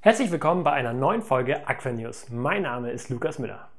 Herzlich willkommen bei einer neuen Folge Aquanews. Mein Name ist Lukas Müller.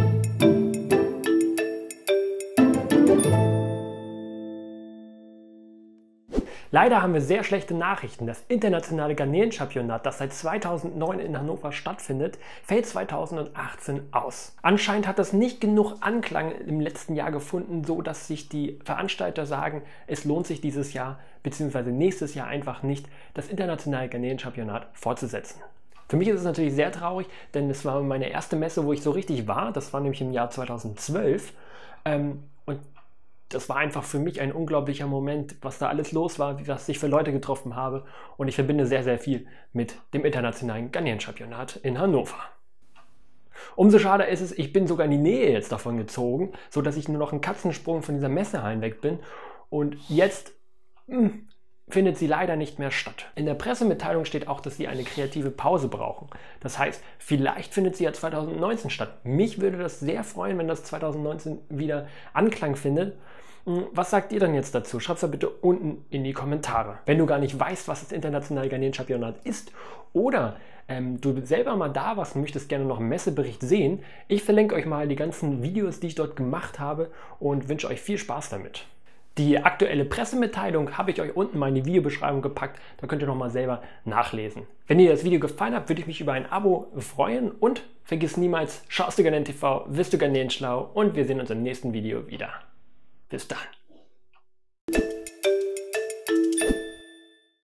Leider haben wir sehr schlechte Nachrichten. Das internationale Garnelen-Championat, das seit 2009 in Hannover stattfindet, fällt 2018 aus. Anscheinend hat das nicht genug Anklang im letzten Jahr gefunden, so dass sich die Veranstalter sagen, es lohnt sich dieses Jahr bzw. nächstes Jahr einfach nicht, das internationale Garnelen-Championat fortzusetzen. Für mich ist es natürlich sehr traurig, denn es war meine erste Messe, wo ich so richtig war. Das war nämlich im Jahr 2012. Und das war einfach für mich ein unglaublicher Moment, was da alles los war, was ich für Leute getroffen habe. Und ich verbinde sehr, sehr viel mit dem internationalen Garnelen-Championat in Hannover. Umso schade ist es, ich bin sogar in die Nähe jetzt davon gezogen, sodass ich nur noch einen Katzensprung von dieser Messehallen weg bin. Und jetzt findet sie leider nicht mehr statt. In der Pressemitteilung steht auch, dass sie eine kreative Pause brauchen. Das heißt, vielleicht findet sie ja 2019 statt. Mich würde das sehr freuen, wenn das 2019 wieder Anklang findet. Was sagt ihr denn jetzt dazu? Schreibt es bitte unten in die Kommentare. Wenn du gar nicht weißt, was das internationale Garnelen-Championat ist oder du selber mal da warst und möchtest gerne noch einen Messebericht sehen, ich verlinke euch mal die ganzen Videos, die ich dort gemacht habe und wünsche euch viel Spaß damit. Die aktuelle Pressemitteilung habe ich euch unten mal in die Videobeschreibung gepackt, da könnt ihr nochmal selber nachlesen. Wenn dir das Video gefallen hat, würde ich mich über ein Abo freuen und vergiss niemals, schaust du Garnelen TV, wirst du Garnelen schlau und wir sehen uns im nächsten Video wieder. Bis dann.